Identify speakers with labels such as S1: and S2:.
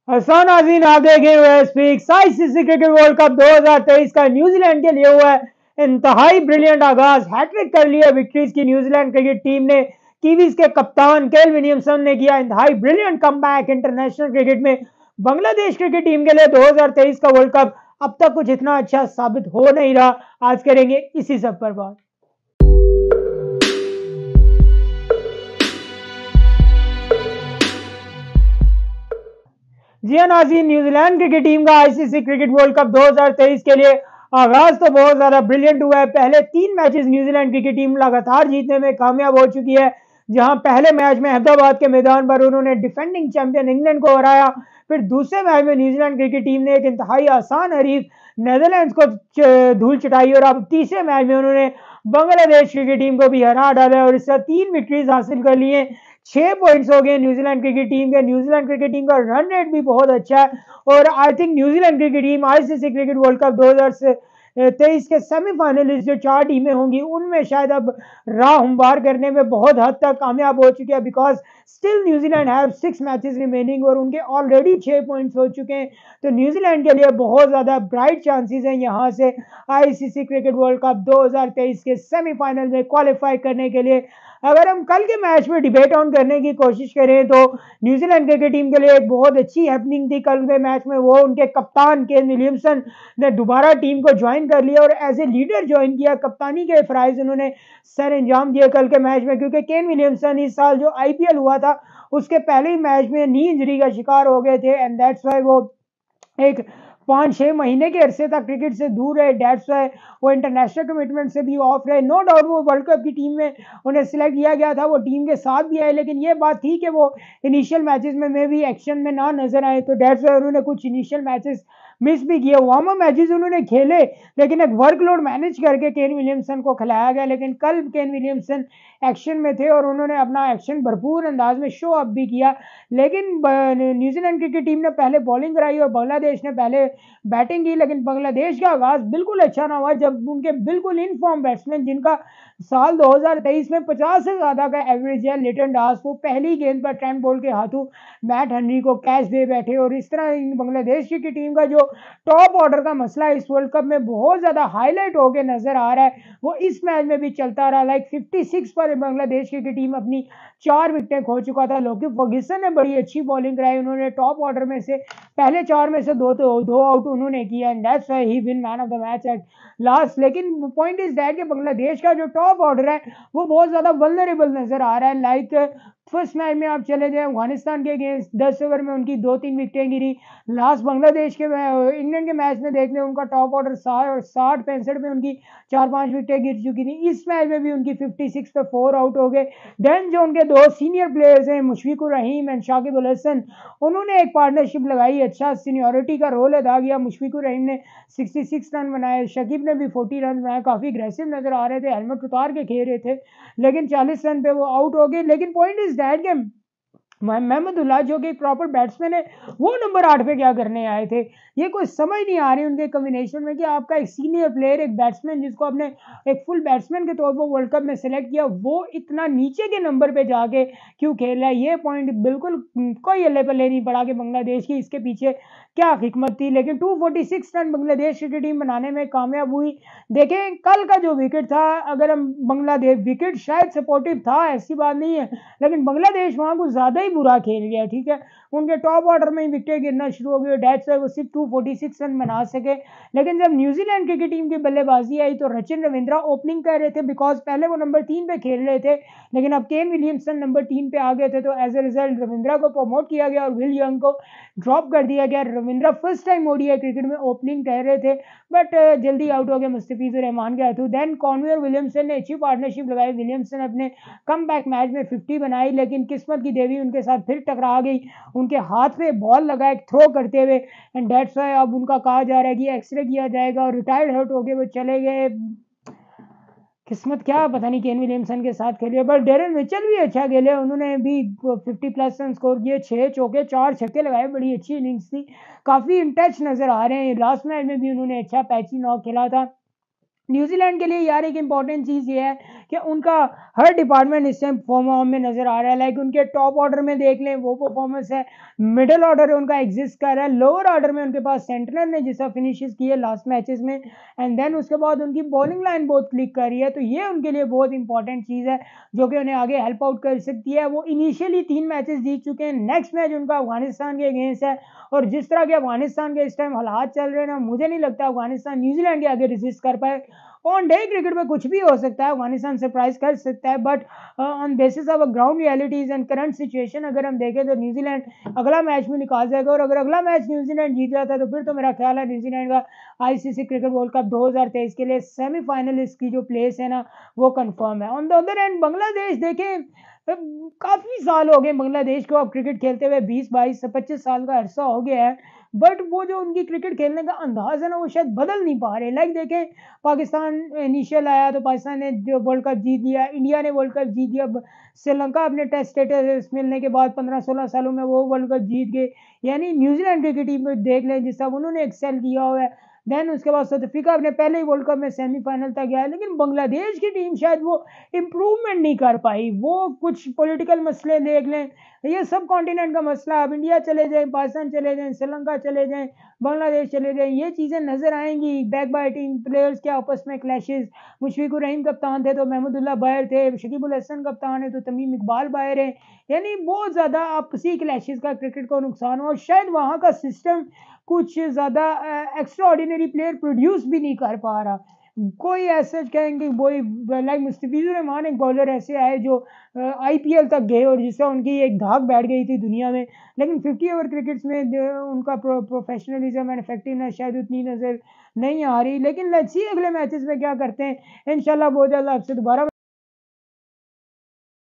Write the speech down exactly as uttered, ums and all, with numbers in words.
S1: हसन नाज़रीन, आप देखें हुए speak ICC cricket world cup दो हज़ार तेईस का न्यूजीलैंड के लिए हुआ है इंतहाई ब्रिलियंट आगाज। हैट्रिक कर लिया विक्ट्रीज की न्यूजीलैंड क्रिकेट टीम ने। कीवीज के कप्तान केल विलियमसन ने किया इंतहाई ब्रिलियंट कमबैक इंटरनेशनल क्रिकेट में। बांग्लादेश क्रिकेट टीम के लिए दो हज़ार तेईस का वर्ल्ड कप अब तक कुछ इतना अच्छा साबित हो नहीं रहा। आज करेंगे इसी सब पर बात। जी हाँ नाज़रीन, न्यूजीलैंड क्रिकेट टीम का आईसीसी क्रिकेट वर्ल्ड कप दो हज़ार तेईस के लिए आगाज तो बहुत ज्यादा ब्रिलियंट हुआ है। पहले तीन मैचेस न्यूजीलैंड क्रिकेट टीम लगातार जीतने में कामयाब हो चुकी है। जहां पहले मैच में अहमदाबाद के मैदान पर उन्होंने डिफेंडिंग चैंपियन इंग्लैंड को हराया। फिर दूसरे मैच में न्यूजीलैंड क्रिकेट टीम ने एक इंतहाई आसान हरीफ नेदरलैंड्स को धूल चटाई और अब तीसरे मैच में उन्होंने बांग्लादेश क्रिकेट टीम को भी हरा डाला और इससे तीन विक्ट्रीज हासिल कर ली है। छह पॉइंट्स हो गए न्यूजीलैंड क्रिकेट टीम के। न्यूजीलैंड क्रिकेट टीम का रन रेट भी बहुत अच्छा है और I think New Zealand cricket team ICC cricket world cup दो हज़ार तेईस के सेमीफाइनलिस्ट जो चार टीमें होंगी उनमें शायद अब राह हमवार करने में बहुत हद तक कामयाब हो चुके हैं, because still New Zealand have six matches remaining और उनके ऑलरेडी छह पॉइंट्स हो चुके हैं। तो न्यूजीलैंड के लिए बहुत ज्यादा ब्राइट चांसेस हैं यहां से आईसीसी क्रिकेट वर्ल्ड कप दो हज़ार तेईस के सेमीफाइनल में क्वालिफाई करने के लिए। अगर हम कल के मैच में डिबेट ऑन करने की कोशिश करें तो न्यूजीलैंड क्रिकेट टीम के लिए एक बहुत अच्छी हैपनिंग थी कल के मैच में। वो उनके कप्तान केन विलियमसन ने दोबारा टीम को ज्वाइन कर लिया और एज ए लीडर ज्वाइन किया। कप्तानी के फराइज उन्होंने सर अंजाम दिए कल के मैच में, क्योंकि केन विलियमसन इस साल जो आईपीएल हुआ था उसके पहले ही मैच में नी इंजरी का शिकार हो गए थे एंड दैट्स व्हाई वो एक पाँच छह महीने के अरसे तक क्रिकेट से दूर रहे। डेट्स है वो इंटरनेशनल कमिटमेंट से भी ऑफ रहे। नो डाउट वो वर्ल्ड कप की टीम में उन्हें सिलेक्ट किया गया था, वो टीम के साथ भी आए, लेकिन ये बात थी कि वो इनिशियल मैचेस में मे भी एक्शन में ना नजर आए। तो डेट्स है उन्होंने कुछ इनिशियल मैचेस मिस भी किए। वार्म अप मैचेस उन्होंने खेले लेकिन एक वर्कलोड मैनेज करके केन विलियमसन को खिलाया गया। लेकिन कल केन विलियमसन एक्शन में थे और उन्होंने अपना एक्शन भरपूर अंदाज में शो अप भी किया। लेकिन न्यूजीलैंड क्रिकेट टीम ने पहले बॉलिंग कराई और बांग्लादेश ने पहले बैटिंग की, लेकिन बांग्लादेश का आगाज बिल्कुल अच्छा ना हुआ जब उनके बिल्कुल इन फॉर्म बैट्समैन जिनका साल दो हज़ार तेईस में पचास से ज्यादा का एवरेज है, लिटन दास, वो पहली गेंद पर ट्रेंट बोल्ट के हाथों मैट हेनरी को कैच दे बैठे। और इस तरह बांग्लादेश की टीम का जो टॉप ऑर्डर का मसला इस वर्ल्ड कप में बहुत ज्यादा हाईलाइट होकर नजर आ रहा है, वो इस मैच में भी चलता रहा। लाइक छप्पन पर बांग्लादेश की टीम अपनी चार विकेटें खो चुका था। लोकी फर्ग्यूसन ने बड़ी अच्छी बॉलिंग कराई, उन्होंने टॉप ऑर्डर में से पहले चार में से दो तो दो आउट उन्होंने किया and that's why he win man of the match at last. लेकिन पॉइंट इज दैट कि बांग्लादेश का जो टॉप ऑर्डर है वो बहुत ज्यादा वल्नरेबल नजर आ रहा है। लाइक फर्स्ट मैच में आप चले जाए अफगानिस्तान के अगेंस्ट दस ओवर में उनकी दो तीन विकेटें गिरी। लास्ट बांग्लादेश के इंग्लैंड के मैच में देख लें उनका टॉप ऑर्डर साठ साठ पैंसठ में उनकी चार पांच विकेटें गिर चुकी थी। इस मैच में भी उनकी छप्पन पे फोर आउट हो गए। देन जो उनके दो सीनियर प्लेयर्स हैं मुशफिकुर रहीम एंड शाकिब अल हसन, उन्होंने एक पार्टनरशिप लगाई, अच्छा सीनियरिटी का रोल अदा किया। मुशफिकुर रहीम ने छियासठ रन बनाए, शकीब ने भी चालीस रन बनाए, काफी अग्रेसिव नजर आ रहे थे, हेलमेट उतार के खेल रहे थे, लेकिन चालीस रन पे वो आउट हो गए। लेकिन पॉइंट इज दैट कि महमूदुल्लाह जो कि प्रॉपर बैट्समैन है वो नंबर आठ पे क्या करने आए थे, ये कोई समझ नहीं आ रही उनके कॉम्बिनेशन में कि आपका एक सीनियर प्लेयर, एक बैट्समैन जिसको आपने एक फुल बैट्समैन के तौर पर वर्ल्ड कप में सेलेक्ट किया, वो इतना नीचे के नंबर पे जाके क्यों खेल रहा है। ये पॉइंट बिल्कुल कोई अल्ले पल्ले नहीं पड़ा कि बांग्लादेश की इसके पीछे क्या हिकमत थी। लेकिन दो सौ छियालीस रन बांग्लादेश की टीम बनाने में कामयाब हुई। देखें कल का जो विकेट था, अगर हम बांग्लादेश विकेट शायद सपोर्टिव था, ऐसी बात नहीं है, लेकिन बांग्लादेश वहां कुछ ज्यादा ही बुरा खेल गया। ठीक है, उनके टॉप ऑर्डर में विकेट गिरना शुरू हो गए, डेट्स वो सिर्फ दो सौ छियालीस रन बना सके। लेकिन जब न्यूजीलैंड क्रिकेट टीम की बल्लेबाजी आई तो रचिन रविंद्रा ओपनिंग कर रहे थे, बिकॉज पहले वो नंबर तीन पे खेल रहे थे, लेकिन अब केन विलियमसन नंबर तीन पे आ गए थे, तो एज ए रिजल्ट रविंद्रा को प्रमोट किया गया और विल यंग को ड्रॉप कर दिया गया। Ravindra first time ODI cricket में ओपनिंग कर रहे थे बट जल्दी आउट हो गए मुस्तफिजुर रहमान के हाथों। देन कॉनवे और विलियमसन ने अच्छी पार्टनरशिप लगाई, विलियमसन अपने कम बैक मैच में पचास बनाई, लेकिन किस्मत की देवी उनके साथ फिर टकरा गई, उनके हाथ पे बॉल लगा एक थ्रो करते हुए एंड दैट्स व्हाई अब उनका कहा जा रहा है कि एक्सरे किया जाएगा और रिटायर्ड हर्ट हो गए, वो चले गए। किस्मत क्या पता नहीं केन विलियमसन के साथ खेले, बट डेरन मिचेल भी अच्छा खेले, उन्होंने भी पचास प्लस रन स्कोर किए, छह चौके चार छक्के लगाए, बड़ी अच्छी इनिंग्स थी, काफी इन टच नजर आ रहे हैं। लास्ट मैच में भी उन्होंने अच्छा पैची नॉक खेला था। न्यूजीलैंड के लिए यार एक इंपॉर्टेंट चीज़ ये है कि उनका हर डिपार्टमेंट इस टाइम फॉर्म में नज़र आ रहा है। लाइक उनके टॉप ऑर्डर में देख लें वो परफॉर्मेंस है, मिडिल ऑर्डर उनका एग्जिस्ट कर रहा है, लोअर ऑर्डर में उनके पास सेंट्रल ने जिस फिनिशेस किए लास्ट मैचेस में, एंड देन उसके बाद उनकी बॉलिंग लाइन बहुत क्लिक कर रही है। तो ये उनके लिए बहुत इंपॉर्टेंट चीज़ है जो कि उन्हें आगे हेल्प आउट कर सकती है। वो इनिशियली तीन मैचेस जीत चुके हैं, नेक्स्ट मैच उनका अफगानिस्तान के अगेंस्ट है, और जिस तरह के अफगानिस्तान के इस टाइम हालात चल रहे हैं ना, मुझे नहीं लगता अफगानिस्तान न्यूजीलैंड के आगे रेजिस्ट कर पाए। ऑन डे क्रिकेट में कुछ भी हो सकता है, अफगानिस्तान सरप्राइज कर सकता है, but on basis of ground realities and current situation अगर हम देखें तो न्यूजीलैंड अगला मैच में निकाल जाएगा, और अगर अगला मैच न्यूजीलैंड जीत जाता है तो फिर तो मेरा ख्याल है न्यूजीलैंड का आईसीसी क्रिकेट वर्ल्ड कप दो हज़ार तेईस के लिए सेमीफाइनलिस्ट की जो प्लेस है ना वो कंफर्म है। On the other end Bangladesh देखें, काफ़ी साल हो गए बांग्लादेश को अब क्रिकेट खेलते हुए, बीस बाईस पच्चीस साल का अरसा हो गया है, बट वो जो उनकी क्रिकेट खेलने का अंदाज है ना वो शायद बदल नहीं पा रहे। लाइक देखें, पाकिस्तान इनिशियल आया तो पाकिस्तान ने जो वर्ल्ड कप जीत लिया, इंडिया ने वर्ल्ड कप जीत लिया, श्रीलंका अपने टेस्ट स्टेटस मिलने के बाद पंद्रह सोलह सालों में वो वर्ल्ड कप जीत गए। यानी न्यूजीलैंड क्रिकेट टीम को देख लें जिस तरह उन्होंने एक्सेल किया हुआ है। देन उसके बाद साउथ अफ्रीका अपने पहले ही वर्ल्ड कप में सेमीफाइनल तक गया है, लेकिन बांग्लादेश की टीम शायद वो इम्प्रूवमेंट नहीं कर पाई। वो कुछ पॉलिटिकल मसले देख लें, ये सब कॉन्टिनेंट का मसला, अब इंडिया चले जाए, पाकिस्तान चले जाएं, श्रीलंका चले जाएं, बांग्लादेश चले जाएं, ये चीज़ें नज़र आएंगी। बैक बाइटिंग, प्लेयर्स के आपस में क्लैशेस, मुशफिकुर रहीम कप्तान थे तो महमूदुल्लाह बाहर थे, शकीबुल हसन कप्तान है तो तमीम इकबाल बाहर है। यानी बहुत ज़्यादा आपसी क्लैशेस का क्रिकेट को नुकसान हुआ, और शायद वहाँ का सिस्टम कुछ ज़्यादा एक्स्ट्रा ऑर्डिनरी प्लेयर प्रोड्यूस भी नहीं कर पा रहा। कोई ऐसे कहेंगे वही लाइक मुस्तफिजुर रहमान एक बॉलर ऐसे आए जो आईपीएल तक गए और जिससे उनकी एक धाक बैठ गई थी दुनिया में, लेकिन फिफ्टी ओवर क्रिकेट्स में उनका प्रो, प्रोफेशनलिज्म एंड इफेक्टिवनेस शायद उतनी नज़र नहीं आ रही। लेकिन लेट्स सी अगले मैचेस में क्या करते हैं। इंशाल्लाह बहुत जल्द आपसे दोबारा